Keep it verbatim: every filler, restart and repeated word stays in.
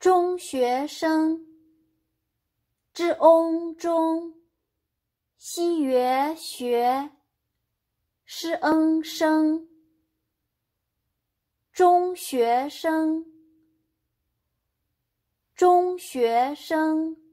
中学生，知翁中，西岳学，师恩生。中学生，中学生。